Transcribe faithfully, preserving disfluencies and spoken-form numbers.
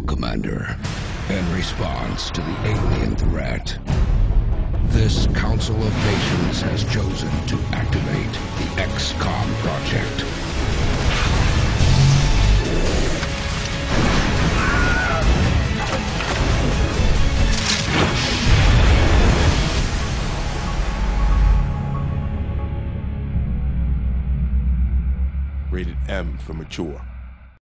Commander, in response to the alien threat. This Council of Nations has chosen to activate the X COM project. Rated M for mature.